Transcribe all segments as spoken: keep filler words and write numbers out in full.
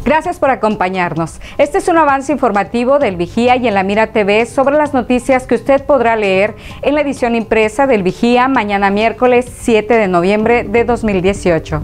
Gracias por acompañarnos. Este es un avance informativo del Vigía y en La Mira T V sobre las noticias que usted podrá leer en la edición impresa del Vigía mañana miércoles siete de noviembre de dos mil dieciocho.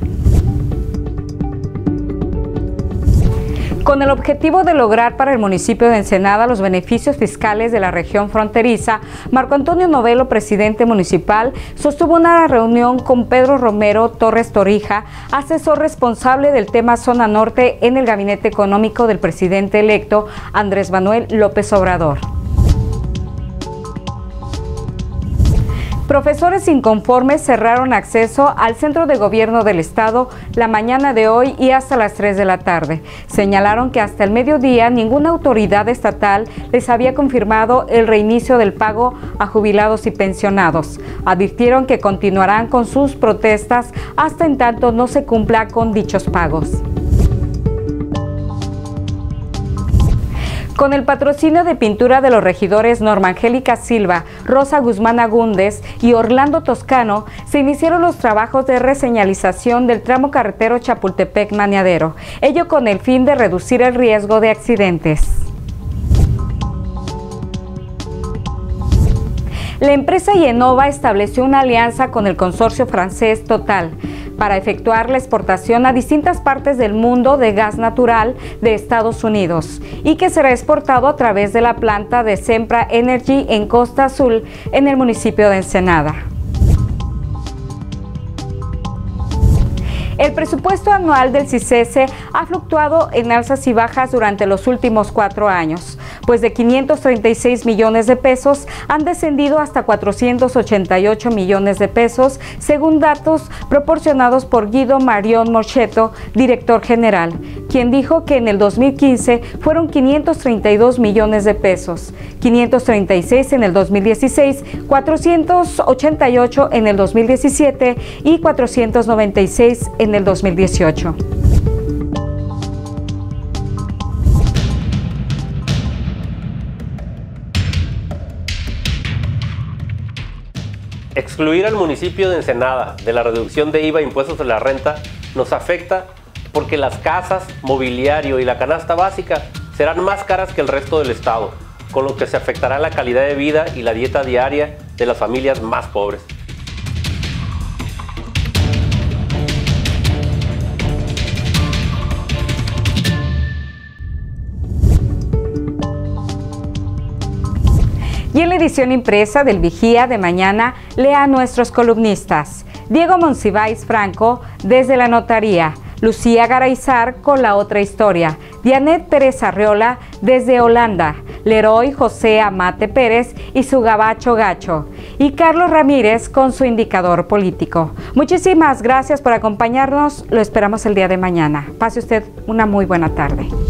Con el objetivo de lograr para el municipio de Ensenada los beneficios fiscales de la región fronteriza, Marco Antonio Novelo, presidente municipal, sostuvo una reunión con Pedro Romero Torres Torija, asesor responsable del tema Zona Norte en el gabinete económico del presidente electo Andrés Manuel López Obrador. Profesores inconformes cerraron acceso al centro de gobierno del estado la mañana de hoy y hasta las tres de la tarde. Señalaron que hasta el mediodía ninguna autoridad estatal les había confirmado el reinicio del pago a jubilados y pensionados. Advirtieron que continuarán con sus protestas hasta en tanto no se cumpla con dichos pagos. Con el patrocinio de pintura de los regidores Norma Angélica Silva, Rosa Guzmán Agúndez y Orlando Toscano, se iniciaron los trabajos de reseñalización del tramo carretero Chapultepec-Maniadero, ello con el fin de reducir el riesgo de accidentes. La empresa Yenova estableció una alianza con el consorcio francés Total para efectuar la exportación a distintas partes del mundo de gas natural de Estados Unidos y que será exportado a través de la planta de Sempra Energy en Costa Azul, en el municipio de Ensenada. El presupuesto anual del CICESE ha fluctuado en alzas y bajas durante los últimos cuatro años, pues de quinientos treinta y seis millones de pesos han descendido hasta cuatrocientos ochenta y ocho millones de pesos, según datos proporcionados por Guido Marión Morchetto, director general, quien dijo que en el dos mil quince fueron quinientos treinta y dos millones de pesos, quinientos treinta y seis en el dos mil dieciséis, cuatrocientos ochenta y ocho en el dos mil diecisiete y cuatrocientos noventa y seis en el dos mil dieciocho. Excluir al municipio de Ensenada de la reducción de I V A e impuestos de la renta nos afecta porque las casas, mobiliario y la canasta básica serán más caras que el resto del estado, con lo que se afectará la calidad de vida y la dieta diaria de las familias más pobres. Y en la edición impresa del Vigía de mañana, lea a nuestros columnistas: Diego Monsiváis Franco, desde la notaría; Lucía Garayzar con La Otra Historia; Dianet Pérez Arriola, desde Holanda; Leroy José Amate Pérez y su Gabacho Gacho; y Carlos Ramírez con su Indicador Político. Muchísimas gracias por acompañarnos, lo esperamos el día de mañana. Pase usted una muy buena tarde.